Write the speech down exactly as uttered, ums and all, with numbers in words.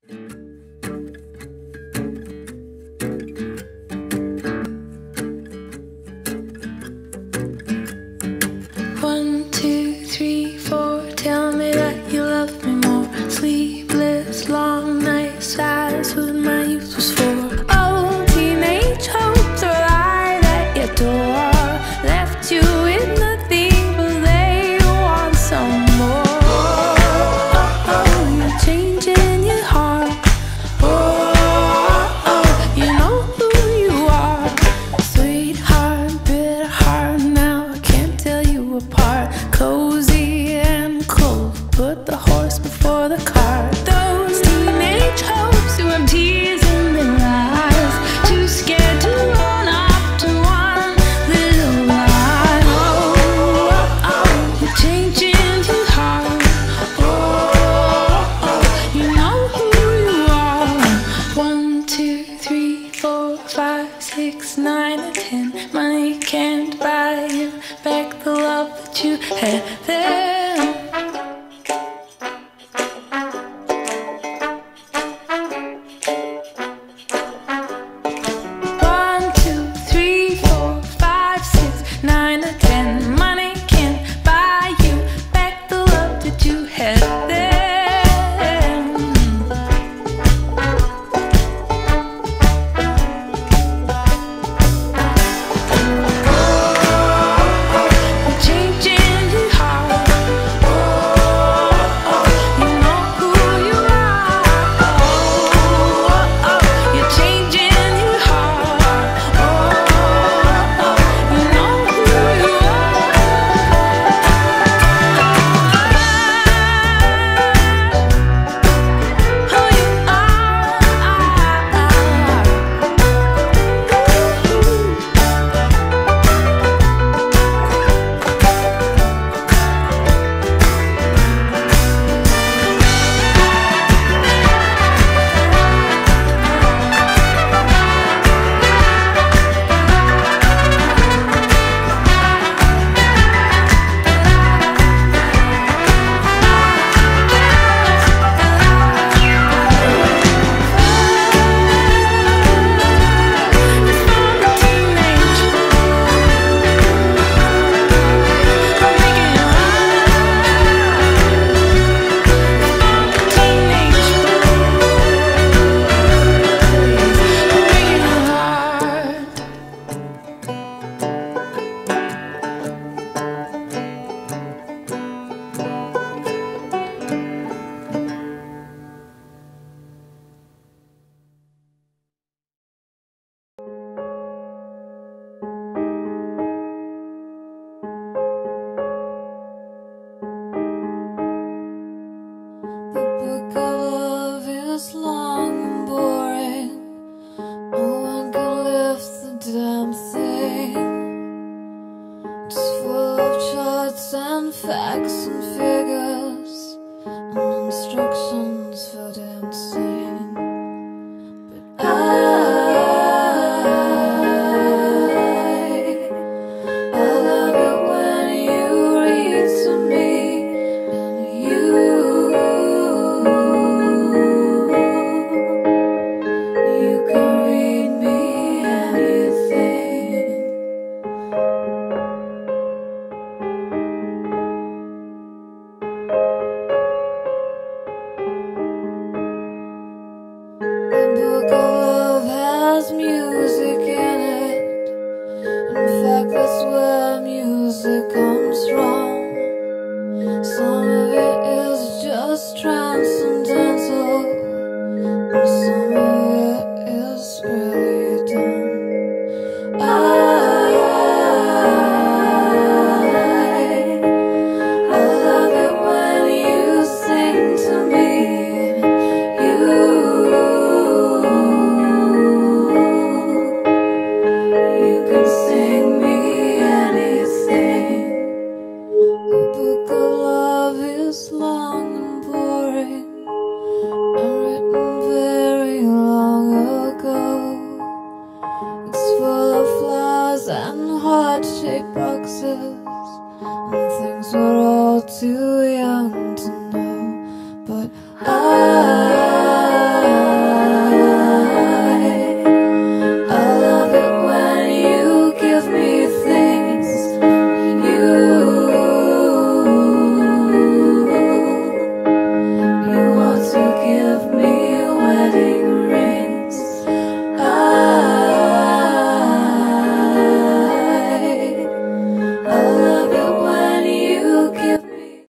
One, two, three, four, tell me that you love me more. Sleepless, long nights, that's what my youth was for. Oh, teenage hopes are right at your door. Left you with nothing, but they want some more. Oh, oh, you're changing your heart. Oh, oh, you know who you are. Sweetheart, bitter heart, now I can't tell you apart. Cozy and cold, put the horse before the cart. Those teenage hopes who have tears in their eyes, too scared to run up to one little lie. Oh, oh, oh, you're changing your heart. Oh, oh, you know who you are. One, two, three, four, five, six, nine, and ten. Money can't buy you back the love that you had.